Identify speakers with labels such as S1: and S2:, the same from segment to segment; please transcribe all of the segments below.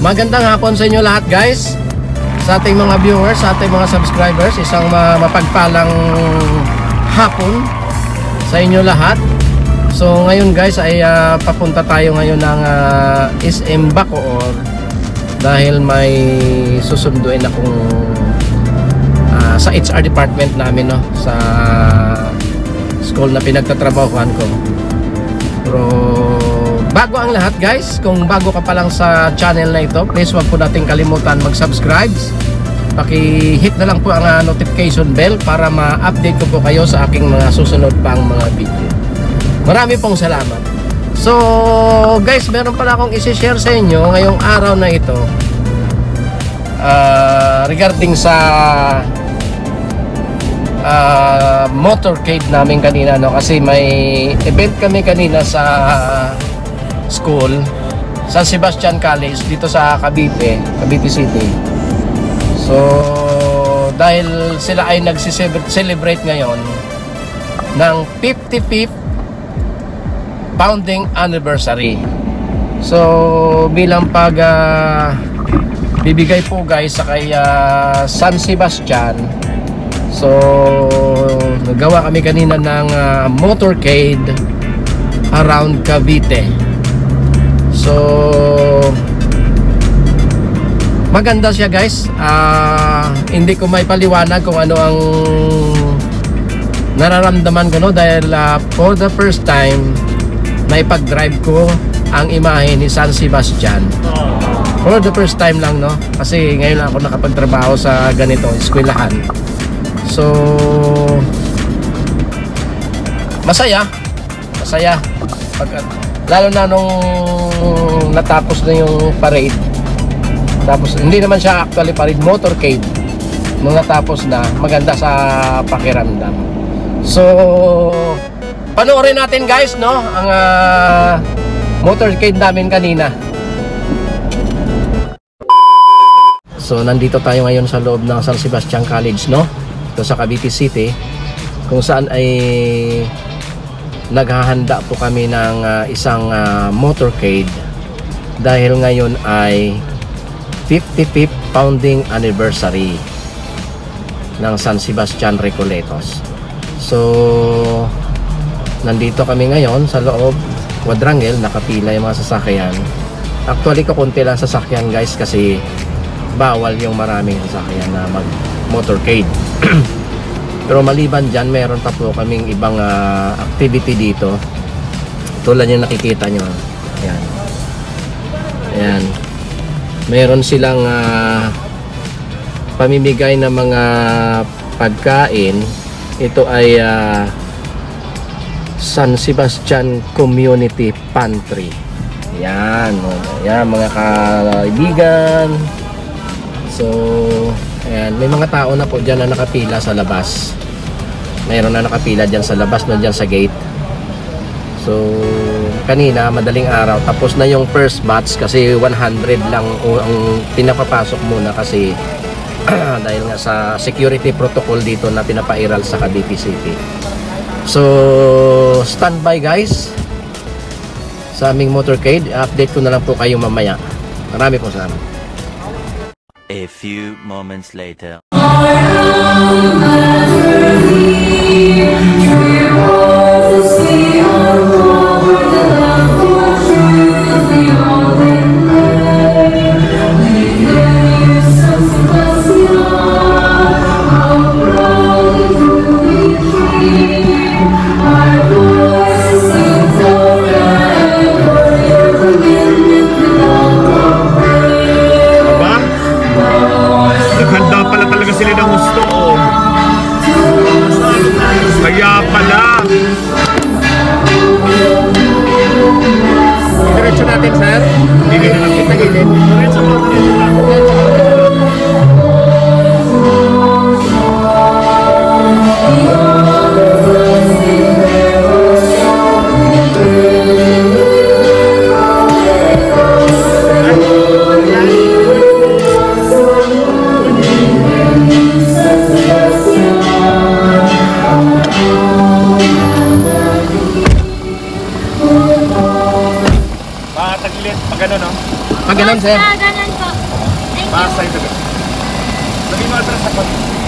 S1: Magandang hapon sa inyo lahat guys, sa ating mga viewers, sa ating mga subscribers. Isang mapagpalang hapon sa inyo lahat. So ngayon guys ay papunta tayo ngayon ng SM Bacoor dahil may susunduin akong sa HR department namin, no, sa school na pinagtatrabahuan ko. Pero bago ang lahat guys, kung bago ka pa lang sa channel na ito, please wag po nating kalimutan mag-subscribe. Paki-hit na lang po ang notification bell para ma-update ko po kayo sa aking mga susunod pang mga video. Marami pong salamat. So guys, meron pala akong isi-share sa inyo ngayong araw na ito regarding sa motorcade namin kanina, no? Kasi may event kami kanina sa school, San Sebastian College dito sa Cavite City. So dahil sila ay nag-celebrate ngayon ng 55th founding anniversary. So bilang pag bibigay po guys sa kay San Sebastian, so nagawa kami kanina ng motorcade around Cavite. So maganda siya guys. Hindi ko may paliwanag kung ano ang nararamdaman ko, no, dahil for the first time naipag-drive ko ang imahe ni San Sebastian. For the first time lang, no, kasi ngayon lang ako nakapagtrabaho sa ganito eskwelahan. So masaya lalo na nung natapos na yung parade. Tapos hindi naman siya actually parade, motorcade. Nung natapos na, maganda sa pakiramdam. So panoorin natin guys, no, ang motorcade namin kanina. So nandito tayo ngayon sa loob ng San Sebastian College, no, ito sa Cavite City, kung saan ay naghahanda po kami ng isang motorcade dahil ngayon ay 55th founding anniversary ng San Sebastian Recoletos. So nandito kami ngayon sa loob, quadrangle, nakapila yung mga sasakyan. Actually kakunti lang sasakyan guys kasi bawal yung maraming sasakyan na mag motorcade. Pero maliban dyan, meron pa po kaming ibang activity dito. Tulad yung nakikita nyo. Ayan. Ayan. Meron silang pamimigay ng mga pagkain. Ito ay San Sebastian Community Pantry. Ayan. Ayan mga kaibigan. So ayan, may mga tao na po dyan na nakapila sa labas. Mayroon na nakapila dyan sa labas, no, dyan sa gate. So kanina madaling araw tapos na yung first batch kasi 100 lang ang pinapapasok muna kasi dahil nga sa security protocol dito na pinapairal sa Cavite City. So standby guys sa aming motorcade. Update ko na lang po kayo mamaya. Marami po salamat.
S2: A few moments later.
S3: Kaya pala.
S1: Diretso natin sir.
S3: Hindi na lang kita gilid.
S1: Diretso natin.
S3: Taglit, pag ano, no?
S1: Pag ganun, sir.
S4: Ganun po.
S3: Pasay na. Sabi mo atras ako.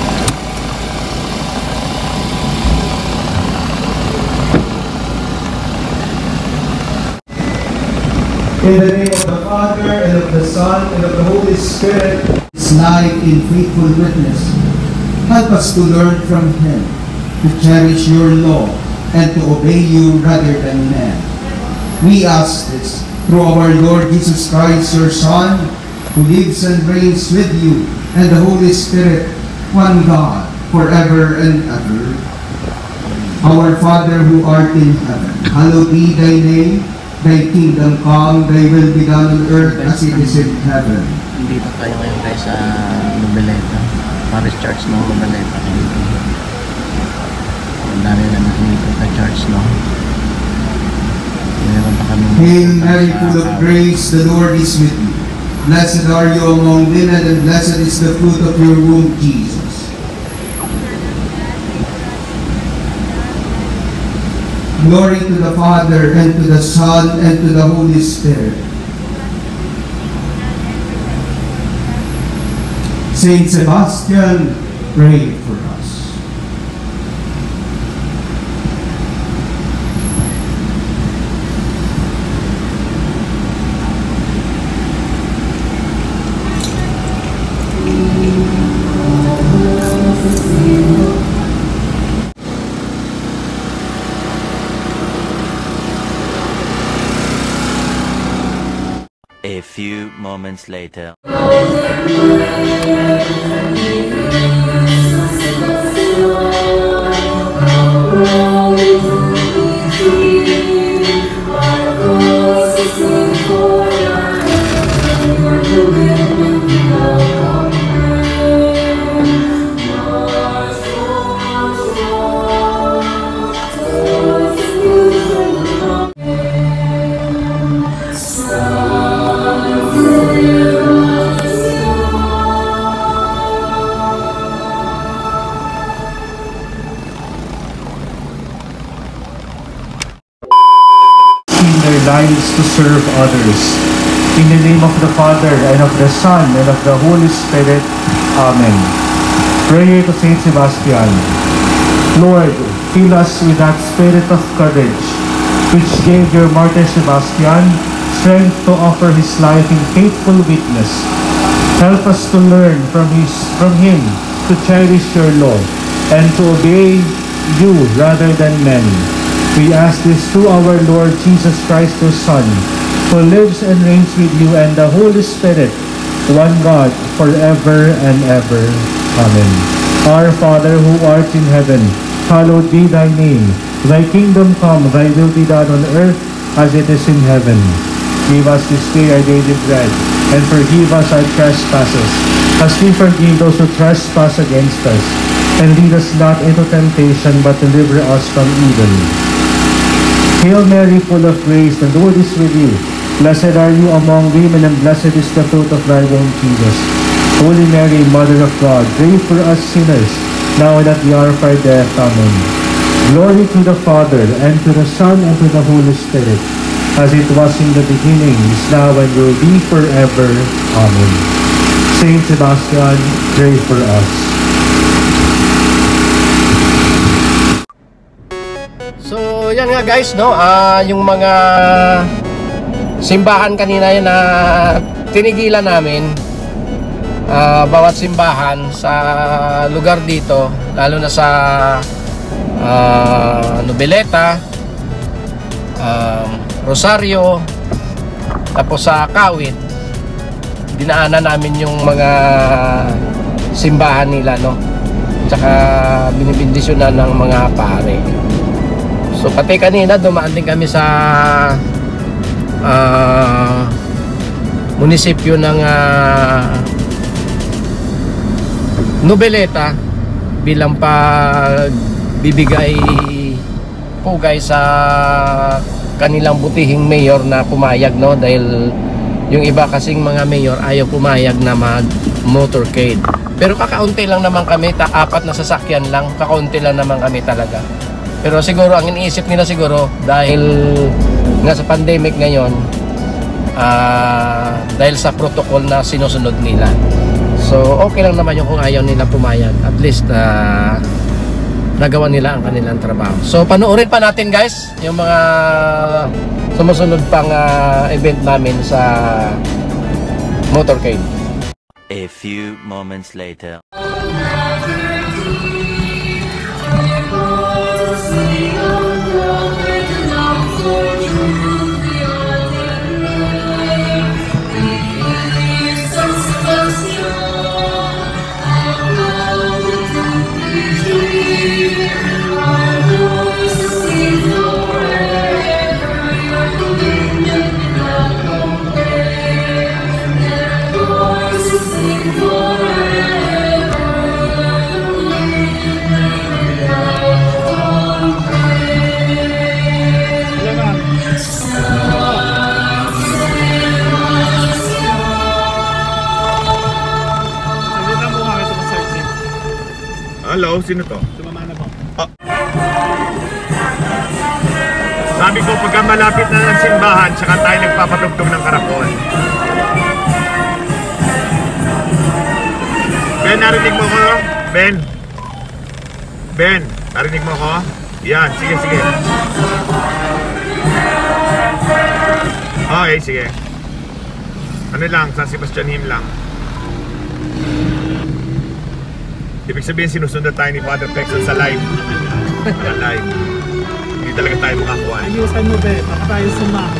S4: In the name of the Father, and of the Son, and of the Holy Spirit, His life in faithful witness. Help us to learn from Him, to cherish your law, and to obey you rather than men. We ask this through our Lord Jesus Christ, your Son, who lives and reigns with you, and the Holy Spirit, one God, forever and ever. Our Father who art in heaven, hallowed be thy name. Thy kingdom come, thy will be done on earth as it is in heaven.
S1: Dito tayo ngayon guys sa Noveleta, Paris Church ng Noveleta. Ang dami na dito sa church, no? Meron pa kami.
S4: Hail Mary, full of grace, the Lord is with you. Blessed are you among women, and blessed is the fruit of your womb, Jesus. Glory to the Father, and to the Son, and to the Holy Spirit. Saint Sebastian, pray for us.
S2: A few moments later.
S5: Lives to serve others. In the name of the Father, and of the Son, and of the Holy Spirit. Amen. Prayer to Saint Sebastian. Lord, fill us with that spirit of courage, which gave your martyr Sebastian strength to offer his life in faithful witness. Help us to learn from him to cherish your law, and to obey you rather than men. We ask this through our Lord Jesus Christ, your Son, who lives and reigns with you and the Holy Spirit, one God, forever and ever. Amen. Our Father who art in heaven, hallowed be thy name. Thy kingdom come, thy will be done on earth as it is in heaven. Give us this day our daily bread, and forgive us our trespasses, as we forgive those who trespass against us. And lead us not into temptation, but deliver us from evil. Hail Mary, full of grace, the Lord is with you. Blessed are you among women, and blessed is the fruit of thy womb, Jesus. Holy Mary, Mother of God, pray for us sinners, now and at the hour of our death. Amen. Glory to the Father, and to the Son, and to the Holy Spirit, as it was in the beginning, is now, and will be forever. Amen. Saint Sebastian, pray for us.
S1: So yan nga guys, no, yung mga simbahan kanina yan na tinigilan namin, bawat simbahan sa lugar dito, lalo na sa Noveleta, Rosario, tapos sa Kawit, dinaanan namin yung mga simbahan nila, no, tsaka binibindisyonan ng mga pare. So pati kanina dumaan din kami sa munisipyo ng Noveleta bilang pagbibigay pugay sa kanilang butihing mayor na pumayag, no, dahil yung iba kasing mga mayor ayaw pumayag na mag motorcade. Pero kakaunti lang naman kami, apat na sasakyan lang, kakaunti lang naman kami talaga. Pero siguro ang iniisip nila siguro dahil nga sa pandemic ngayon, dahil sa protocol na sinusunod nila. So okay lang naman yung kung ayaw nila pumayag, at least nagawa nila ang kanilang trabaho. So panoorin pa natin guys yung mga sumusunod pang event namin sa motorcade.
S2: A few moments later.
S3: Hello, sino to?
S6: Sumama na po.
S3: Sabi ko, pagka malapit na ng simbahan, tsaka tayo nagpapatugtog ng karakol. Ben, narinig mo ko? Ben? Ben, narinig mo ko? Yan, sige, sige. Okay, sige. Ano lang, San Sebastian hymn lang. Ibig sabihin, sinusunod tayo ni Father Pexon sa live. Live. Hindi talaga tayo makakuha.
S6: Ayusan mo ba? Baka tayo sumahan.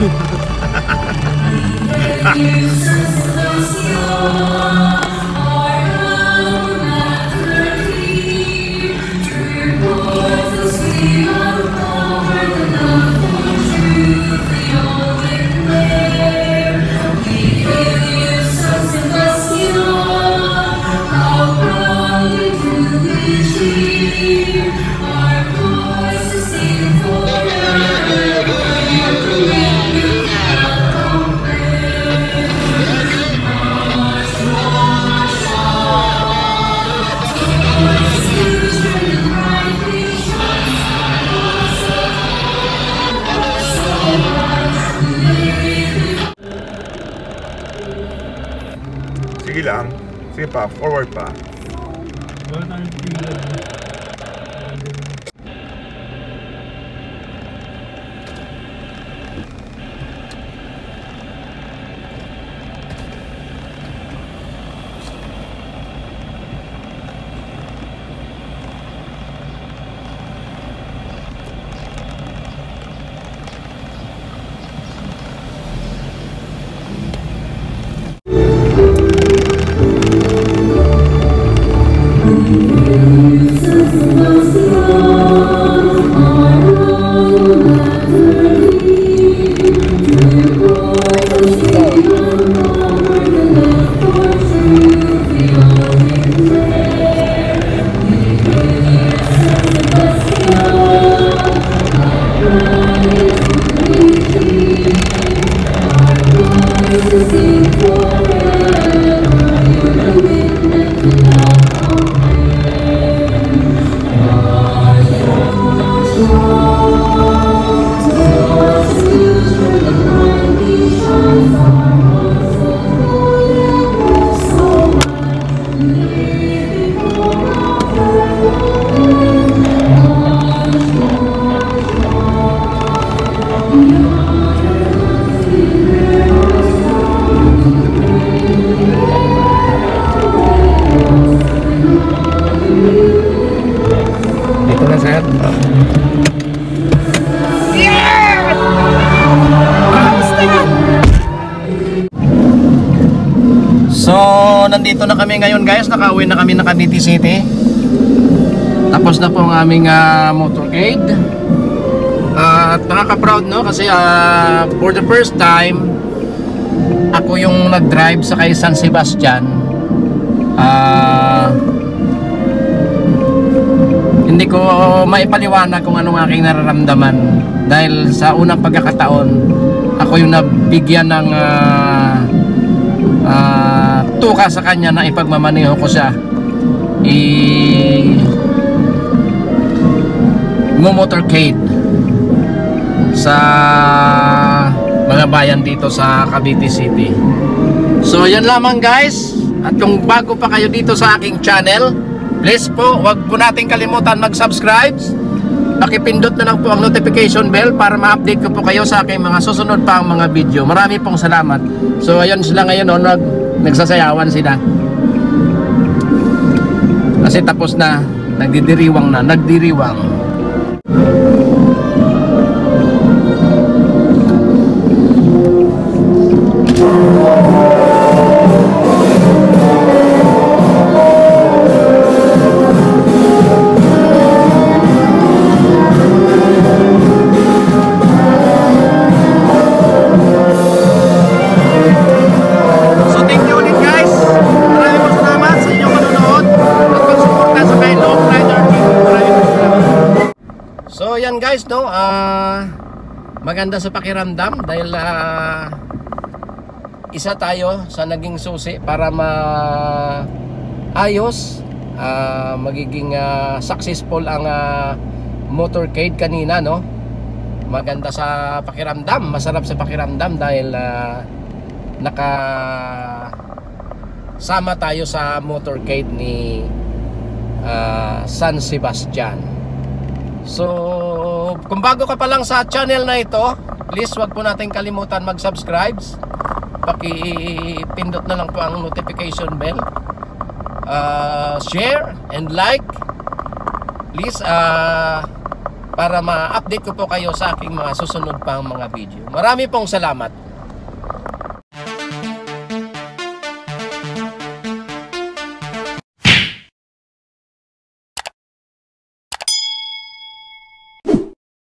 S3: Sige lang. Sige pa, forward pa.
S6: Wala tayong pigilan.
S1: So, nandito na kami ngayon guys. Nakauwi na kami ng Cavite City. Tapos na po ang aming motorcade. At nakaka-proud no kasi for the first time ako yung nag-drive sa kay San Sebastian. Hindi ko maipaliwanag kung anong aking nararamdaman dahil sa unang pagkakataon ako yung nabigyan ng tuka sa kanya na ipagmamaneho ko siya motorcade sa mga bayan dito sa Cavite City. So yan lamang guys. At kung bago pa kayo dito sa aking channel, please po, wag po natin kalimutan mag-subscribe. Pakipindot na lang po ang notification bell para ma-update ko po kayo sa aking mga susunod pa ang mga video. Marami pong salamat. So ayun sila ngayon, nagsasayawan sila. Kasi tapos na, nagdiriwang. So yan guys, no, maganda sa pakiramdam dahil isa tayo sa naging susi para maayos, magiging successful ang motorcade kanina, no. Maganda sa pakiramdam, masarap sa pakiramdam dahil nakasama tayo sa motorcade ni San Sebastian. So, kung bago ka pa lang sa channel na ito, please wag po natin kalimutan mag-subscribe. Pakipindot na lang po ang notification bell. Share and like. Please, para ma-update ko po kayo sa aking mga susunod pang mga video. Marami pong salamat.